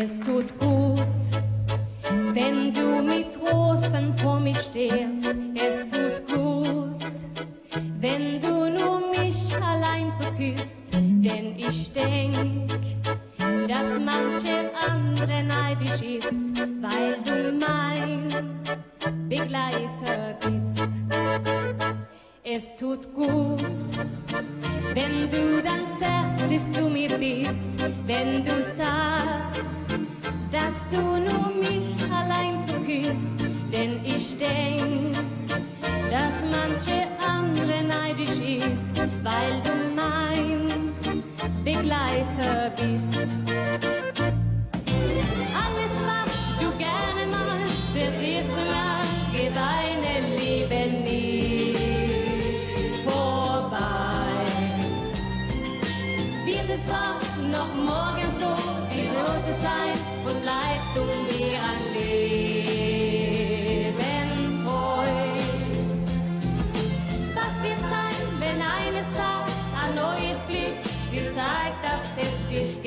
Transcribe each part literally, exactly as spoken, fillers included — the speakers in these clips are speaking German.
Es tut gut, wenn du mit Rosen vor mir stehst. Es tut gut, wenn du nur mich allein so küsst. Denn ich denk, dass manche andere neidisch ist, weil du mein Begleiter bist. Es tut gut, wenn du dann zärtlich zu mir bist, wenn du sagst, dass du nur mich allein so küsst. Denn ich denk, dass manche andere neidisch ist, weil du mein Begleiter bist. Alles, was du gerne magst, verlierst du lang, geht deine Liebe nie vorbei. Wird es auch noch morgen so, wie sollte es sein, und bleibst du mir ein Leben treu? Was wird sein, wenn eines Tages ein neues Glück dir zeigt, dass es dich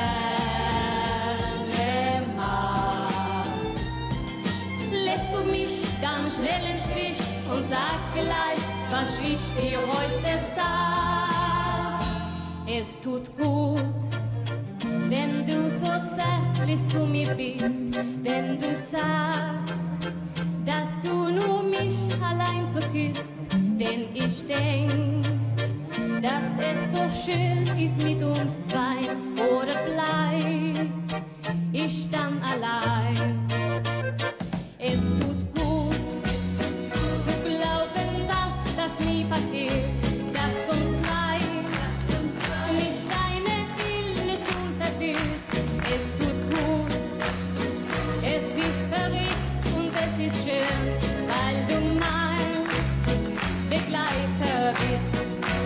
gerne mag? Lässt du mich dann schnell im Stich und sagst vielleicht, was ich dir heute sag? Es tut gut, wenn du so zärtlich zu mir bist, wenn du sagst, dass du nur mich allein so küsst. Denn ich denk, dass es doch schön ist mit uns zwei, oder bleib ich dann allein. Es tut gut zu glauben, dass das nie passiert, dass uns leid, nicht deine Illusion verführt. Es tut gut, es ist verrückt und es ist schön, weil du mein Begleiter bist.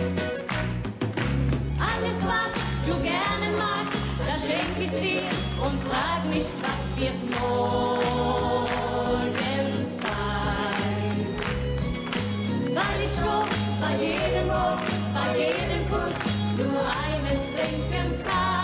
Alles, was du gerne magst, das schenk ich dir und frag nicht, was wird morgen sein. Weil ich doch bei jedem Wort, bei jedem Kuss nur eines denken kann.